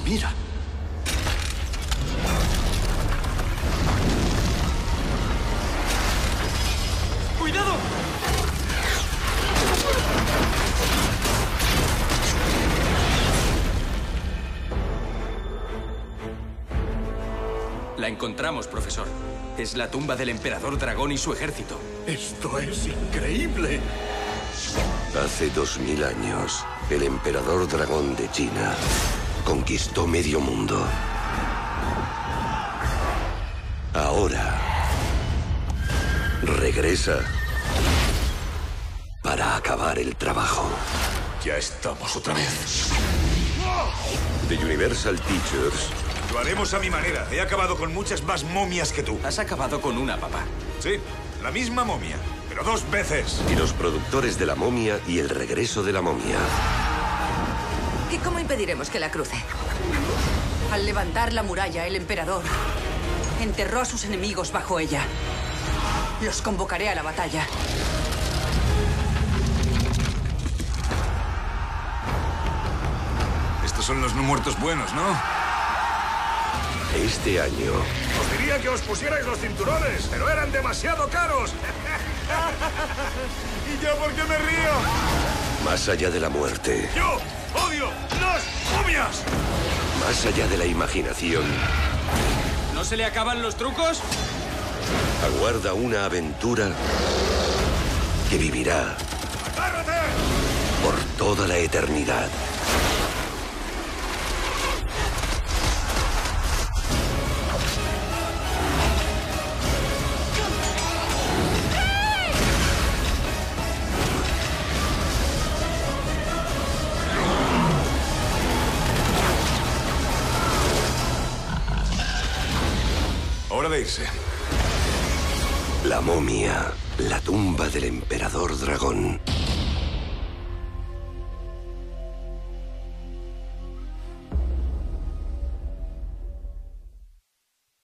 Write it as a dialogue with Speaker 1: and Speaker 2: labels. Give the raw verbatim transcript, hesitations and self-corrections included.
Speaker 1: Mira. ¡Cuidado!
Speaker 2: La encontramos, profesor. Es la tumba del emperador dragón y su ejército.
Speaker 1: Esto es increíble.
Speaker 3: Hace dos mil años, el emperador dragón de China conquistó medio mundo. Ahora regresa para acabar el trabajo.
Speaker 4: Ya estamos otra vez.
Speaker 3: The Universal Pictures.
Speaker 4: Lo haremos a mi manera. He acabado con muchas más momias que tú.
Speaker 2: Has acabado con una, papá.
Speaker 4: Sí, la misma momia, pero dos veces.
Speaker 3: Y los productores de La Momia y El Regreso de la Momia.
Speaker 5: ¿Y cómo impediremos que la cruce? Al levantar la muralla, el emperador enterró a sus enemigos bajo ella. Los convocaré a la batalla.
Speaker 4: Estos son los no muertos buenos, ¿no?
Speaker 3: Este año,
Speaker 4: Os diría que os pusierais los cinturones, pero eran demasiado caros. ¿Y yo por qué me río?
Speaker 3: más allá de la muerte,
Speaker 4: ¡Yo odio las momias!
Speaker 3: más allá de la imaginación,
Speaker 2: ¿No se le acaban los trucos?
Speaker 3: aguarda una aventura que vivirá
Speaker 4: ¡Agárrate!
Speaker 3: por toda la eternidad.
Speaker 4: Hora de irse.
Speaker 3: La Momia, la tumba del emperador dragón.